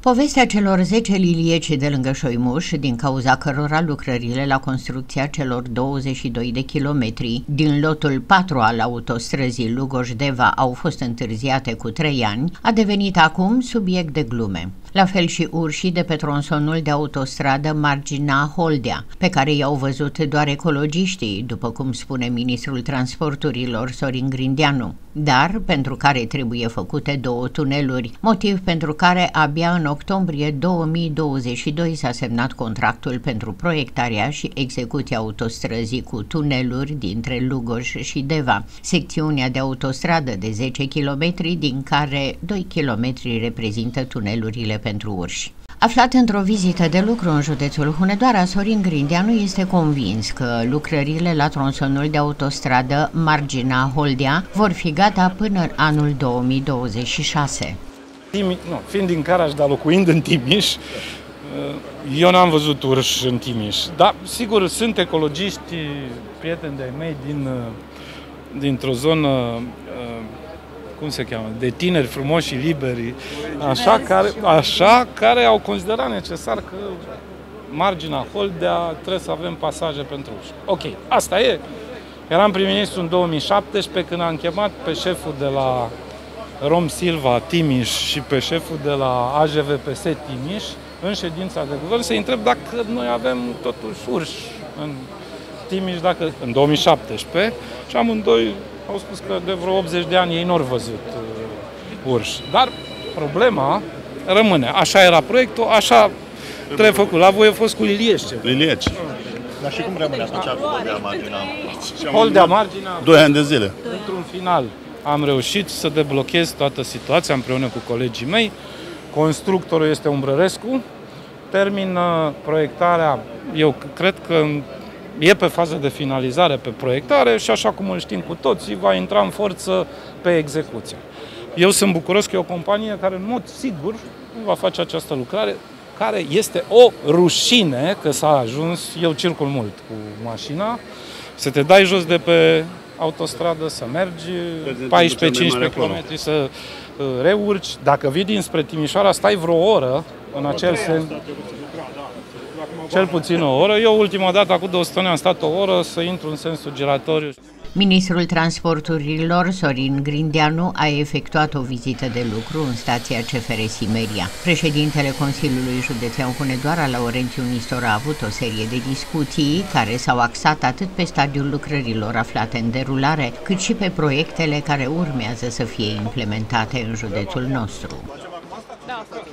Povestea celor 10 lilieci de lângă Șoimuș, din cauza cărora lucrările la construcția celor 22 de kilometri din lotul 4 al autostrăzii Lugoj-Deva au fost întârziate cu 3 ani, a devenit acum subiect de glume. La fel și urșii de pe tronsonul de autostradă Margina-Holdea, pe care i-au văzut doar ecologiștii, după cum spune ministrul transporturilor Sorin Grindeanu, dar pentru care trebuie făcute 2 tuneluri, motiv pentru care abia în octombrie 2022 s-a semnat contractul pentru proiectarea și execuția autostrăzii cu tuneluri dintre Lugoj și Deva, secțiunea de autostradă de 10 km, din care 2 km reprezintă tunelurile pentru urși. Aflat într-o vizită de lucru în județul Hunedoara, Sorin Grindeanu este convins că lucrările la tronsonul de autostradă Margina-Holdea vor fi gata până în anul 2026. Fiind din Caraș, dar locuind în Timiș, eu n-am văzut urși în Timiș. Dar, sigur, sunt ecologiști, prieteni de-ai mei dintr-o zonă, cum se cheamă, de tineri frumoși și liberi, care au considerat necesar că Margina Holdea trebuie să avem pasaje pentru urși. Ok, asta e. Eram prim-ministru în 2017 când am chemat pe șeful de la Rom Silva Timiș și pe șeful de la AJVPS Timiș în ședința de guvern să-i întreb dacă noi avem totuși urși în Timiș, în 2017, și amândoi au spus că de vreo 80 de ani ei n-au văzut urși. Dar problema rămâne. Așa era proiectul, așa trebuie făcut. La voi a fost cu lilieci. Lilieci. Dar și cum rămâne atunci cu Holdea Margina? Holdea Margina, 2 ani de zile. Într-un final am reușit să deblochez toată situația împreună cu colegii mei. Constructorul este Umbrărescu. Termină proiectarea, eu cred că e pe fază de finalizare pe proiectare și, așa cum îl știm cu toții, va intra în forță pe execuție. Eu sunt bucuros că e o companie care, în mod sigur, va face această lucrare, care este o rușine că s-a ajuns. Eu circul mult cu mașina, să te dai jos de pe autostradă, să mergi 14-15 km, să reurci. Dacă vii dinspre Timișoara, stai vreo oră în acel sens. Cel puțin o oră. Eu ultima dată, acum 200 ani, am stat o oră să intru în sensul giratoriu. Ministrul transporturilor Sorin Grindeanu a efectuat o vizită de lucru în stația CFR Simeria. Președintele Consiliului Județean Hunedoara, Laurențiu Nistor, a avut o serie de discuții care s-au axat atât pe stadiul lucrărilor aflate în derulare, cât și pe proiectele care urmează să fie implementate în județul nostru.